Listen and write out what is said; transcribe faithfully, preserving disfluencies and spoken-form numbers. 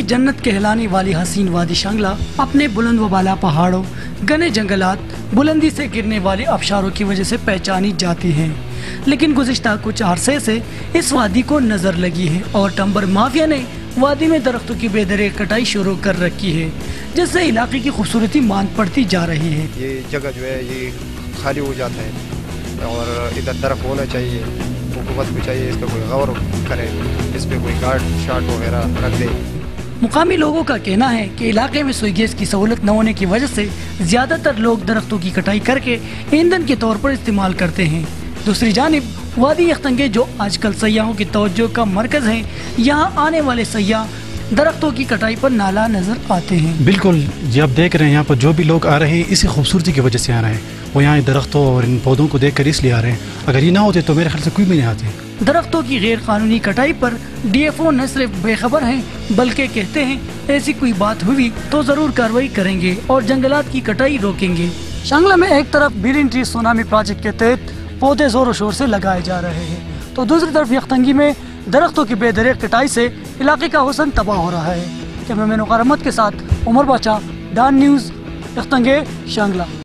जन्नत कहलाने वाली हसीन वादी शंगला अपने बुलंद व बाला पहाड़ों, घने जंगलात, बुलंदी से गिरने वाले आबशारों की वजह से पहचानी जाती है। लेकिन गुज़िश्ता कुछ अरसे से इस वादी को नजर लगी है और टम्बर माफिया ने वादी में दरख्तों की बेदरेक कटाई शुरू कर रखी है, जिससे इलाके की खूबसूरती मांद पड़ती जा रही है। ये जगह जो है ये खाली हो जाता है और इधर दरख्त होना चाहिए, हुकूमत को चाहिए इस पर कोई गौर करे, इस पर कोई गार्ड शार्ट वगैरह रख दे। मुकामी लोगों का कहना है कि इलाके में सुई गैस की सहूलत न होने की वजह से ज्यादातर लोग दरख्तों की कटाई करके ईंधन के तौर पर इस्तेमाल करते हैं। दूसरी जानिब वादी यख्तंगे जो आजकल सयाहों की तवज्जो का मरकज है, यहाँ आने वाले सयाह दरख्तों की कटाई पर नाला नजर आते हैं। बिल्कुल जी, आप देख रहे हैं यहाँ पर जो भी लोग आ रहे हैं इसी खूबसूरती की वजह से आ रहे हैं। वो यहाँ दरख्तों और इन पौधों को देख कर इसलिए आ रहे हैं, अगर ये ना होते तो मेरे ख्याल से कोई भी नहीं आते। दरख्तों की गैर कानूनी कटाई पर डी एफ ओ न सिर्फ बेखबर हैं बल्कि कहते हैं ऐसी कोई बात हुई तो जरूर कार्रवाई करेंगे और जंगलात की कटाई रोकेंगे। शंगला में एक तरफ ग्रीन ट्री सुनामी प्रोजेक्ट के तहत पौधे जोरों शोर से लगाए जा रहे हैं, तो दूसरी तरफ यख्तंगी में दरख्तों की बेदरेक कटाई से इलाके का हुस्न तबाह हो रहा है। कैमरामैन वकार अहमद के साथ उमर बाचा, डान न्यूज़, यख्तंगे, शंगला।